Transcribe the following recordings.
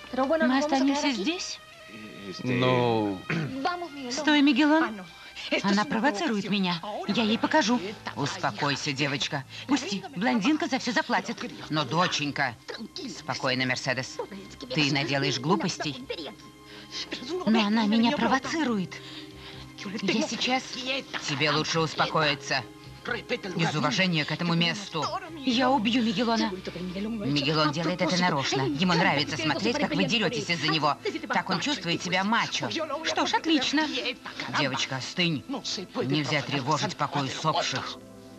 Мы останемся здесь? Ну... Стой, Мигелон. Она провоцирует меня. Я ей покажу. Успокойся, девочка. Пусти. Блондинка за все заплатит. Но, доченька, спокойно, Мерседес. Ты наделаешь глупостей. Но она меня провоцирует. Я сейчас... Тебе лучше успокоиться. Из уважения к этому месту. Я убью Мигелона. Мигелон делает это нарочно. Ему нравится смотреть, как вы деретесь из-за него. Так он чувствует себя мачо. Что ж, отлично. Девочка, остынь. Нельзя тревожить покой усопших.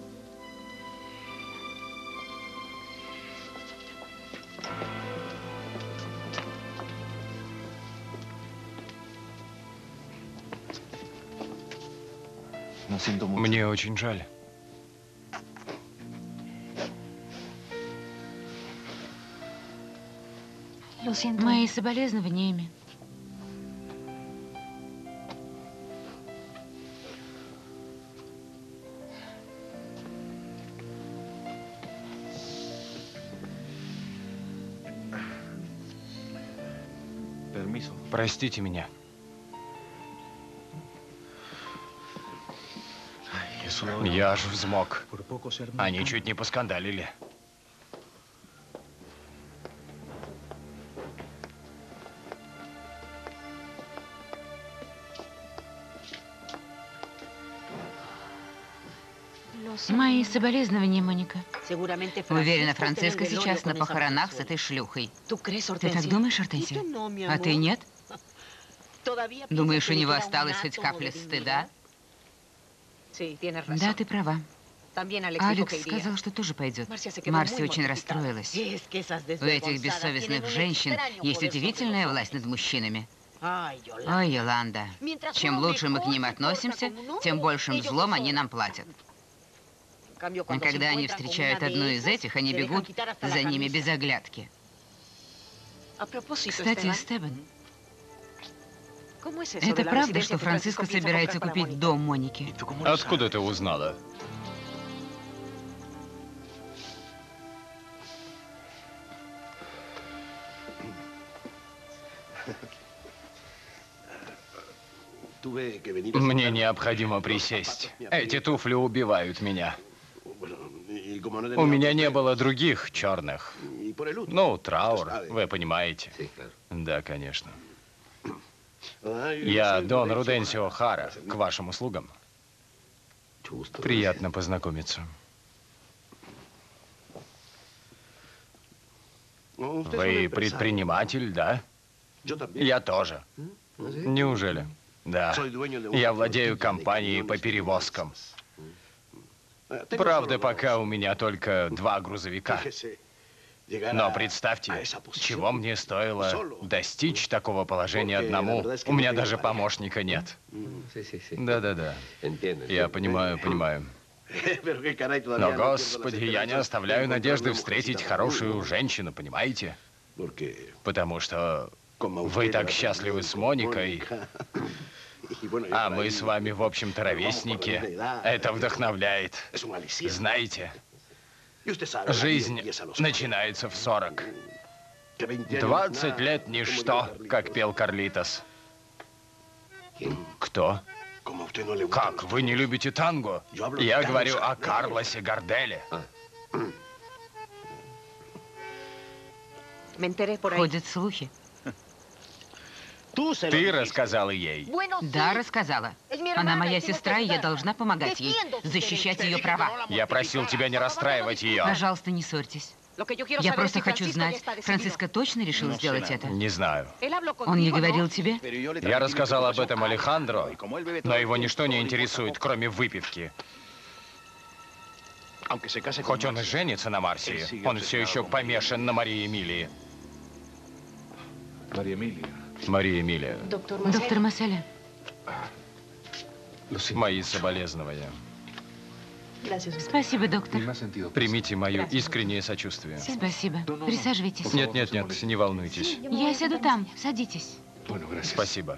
Мне очень жаль. Мои соболезнованиями. Простите меня. Я аж взмок. Они чуть не поскандалили. Мои соболезнования, Моника. Уверена, Франциско сейчас на похоронах с этой шлюхой. Ты так думаешь, Ортенсия? А ты нет? Думаешь, у него осталось хоть капля стыда? Да, ты права. Алекс сказал, что тоже пойдет. Марси очень расстроилась. У этих бессовестных женщин есть удивительная власть над мужчинами. Ой, Йоланда, чем лучше мы к ним относимся, тем большим злом они нам платят. А когда они встречают одну из этих, они бегут за ними без оглядки. Кстати, Эстебан, Это правда, что Франциско собирается купить дом Моники? Откуда ты узнала? Мне необходимо присесть. Эти туфли убивают меня. У меня не было других черных. Ну, траур, вы понимаете. Да, конечно. Я Дон Руденсио Хара, к вашим услугам. Приятно познакомиться. Вы предприниматель, да? Я тоже. Неужели? Да. Я владею компанией по перевозкам. Правда, пока у меня только 2 грузовика. Но представьте, чего мне стоило достичь такого положения одному. У меня даже помощника нет. Да-да-да. Я понимаю. Но, Господи, я не оставляю надежды встретить хорошую женщину, понимаете? Потому что вы так счастливы с Моникой, а мы с вами, в общем-то, ровесники. Это вдохновляет. Знаете, жизнь начинается в 40. 20 лет ничто, как пел Карлитос. Кто? Как, вы не любите танго? Я говорю о Карлосе Гарделе. Ходят слухи. Ты рассказала ей? Да, рассказала. Она моя сестра, и я должна помогать ей, защищать ее права. Я просил тебя не расстраивать ее. Пожалуйста, не ссорьтесь. Я просто хочу знать, Франциско точно решил сделать это? Не знаю. Он не говорил тебе? Я рассказал об этом Алехандро, но его ничто не интересует, кроме выпивки. Хоть он и женится на Марсии, он все еще помешан на Марии Эмилии. Мария Эмилия. доктор Масселя. Мои соболезнования. Спасибо, доктор. Примите мое искреннее сочувствие. Спасибо. Присаживайтесь. Нет, не волнуйтесь. Я сяду там. Садитесь. Спасибо.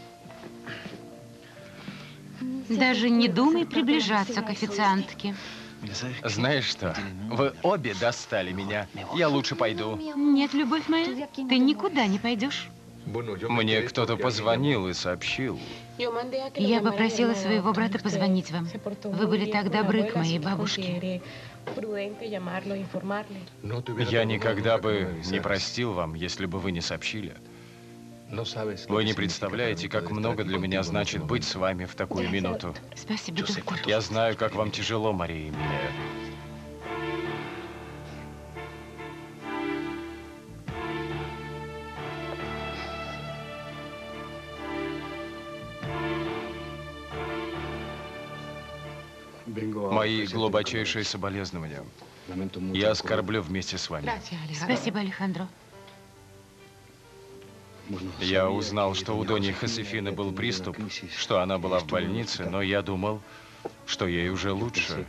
Даже не думай приближаться к официантке. Знаешь что? Вы обе достали меня. Я лучше пойду. Нет, любовь моя, ты никуда не пойдешь. Мне кто-то позвонил и сообщил. Я попросила своего брата позвонить вам. Вы были так добры к моей бабушке. Я никогда бы не простил вам, если бы вы не сообщили. Вы не представляете, как много для меня значит быть с вами в такую минуту. Спасибо, доктор. Я знаю, как вам тяжело, Мария Эмилия. Мои глубочайшие соболезнования. Я оскорблю вместе с вами. Спасибо, Алехандро. Я узнал, что у Дони Хосефины был приступ, что она была в больнице, но я думал, что ей уже лучше.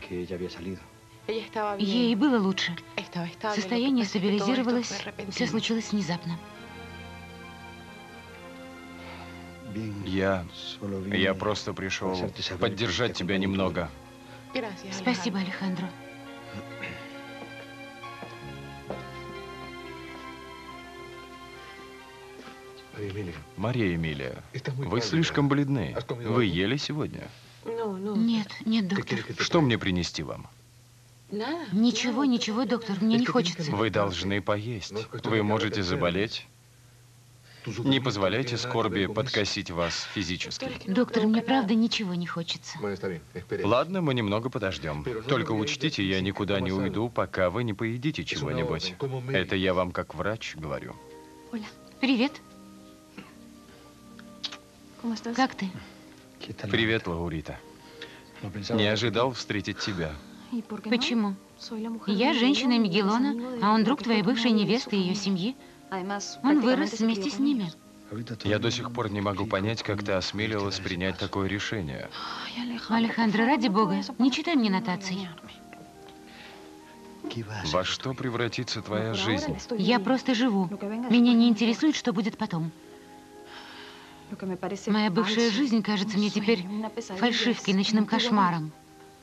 Ей было лучше. Состояние стабилизировалось, все случилось внезапно. Я просто пришел поддержать тебя немного. Спасибо, Алехандро. Мария Эмилия, вы слишком бледны. Вы ели сегодня? Нет, доктор. Что мне принести вам? Ничего, ничего, доктор, мне не хочется. Вы должны поесть. Вы можете заболеть. Не позволяйте скорби подкосить вас физически. Доктор, мне правда ничего не хочется. Ладно, мы немного подождем. Только учтите, я никуда не уйду, пока вы не поедите чего-нибудь. Это я вам как врач говорю. Привет. Как ты? Привет, Лаурита. Не ожидал встретить тебя. Почему? Я женщина Мигелона, а он друг твоей бывшей невесты и ее семьи. Он вырос вместе с ними. Я до сих пор не могу понять, как ты осмелилась принять такое решение. Алехандро, ради бога, не читай мне нотаций. Во что превратится твоя жизнь? Я просто живу. Меня не интересует, что будет потом. Моя бывшая жизнь кажется мне теперь фальшивкой, ночным кошмаром.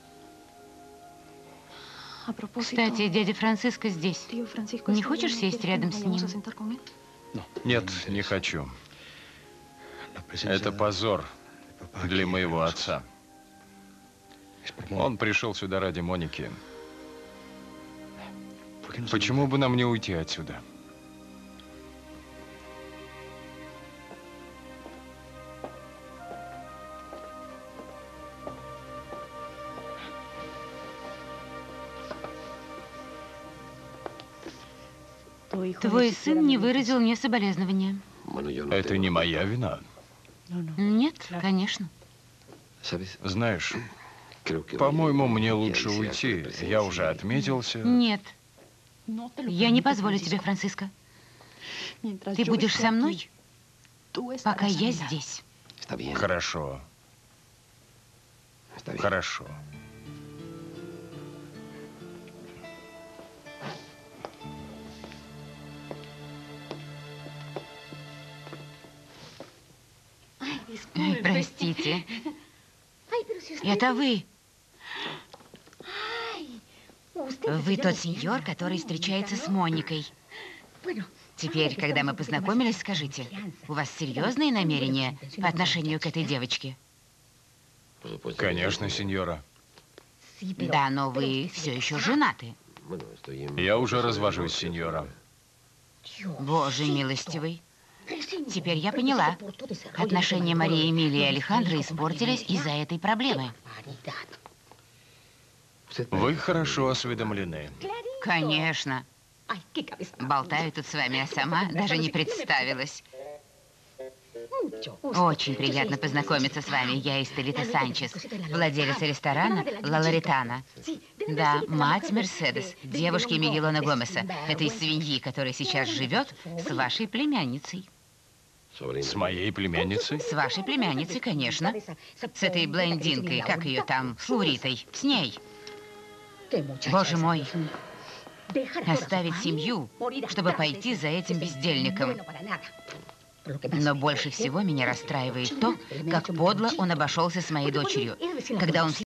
Кстати, дядя Франциско здесь. Не хочешь сесть рядом с ним? Нет, не хочу. Это позор для моего отца. Он пришел сюда ради Моники. Почему бы нам не уйти отсюда? Твой сын не выразил мне соболезнования. Это не моя вина. Нет, конечно. Знаешь, по-моему, мне лучше уйти. Я уже отметился. Нет. Я не позволю тебе, Франциско. Ты будешь со мной, пока я здесь. Хорошо. Хорошо. Ой, простите. Это вы. Вы тот сеньор, который встречается с Моникой. Теперь, когда мы познакомились, скажите, у вас серьезные намерения по отношению к этой девочке? Конечно, сеньора. Да, но вы все еще женаты. Я уже развожусь, сеньора. Боже милостивый. Теперь я поняла. Отношения Марии Эмилии и Алехандро испортились из-за этой проблемы. Вы хорошо осведомлены. Конечно. Болтаю тут с вами, а сама даже не представилась. Очень приятно познакомиться с вами. Я Эстелита Санчес, владелица ресторана «Ла Лоритана». Да, мать Мерседес, девушки Мигелона Гомеса, этой свиньи, которая сейчас живет с вашей племянницей. С моей племянницей? С вашей племянницей, конечно. С этой блондинкой, как ее там, с Лауритой, с ней. Боже мой. Оставить семью, чтобы пойти за этим бездельником. Но больше всего меня расстраивает то, как подло он обошелся с моей дочерью, когда он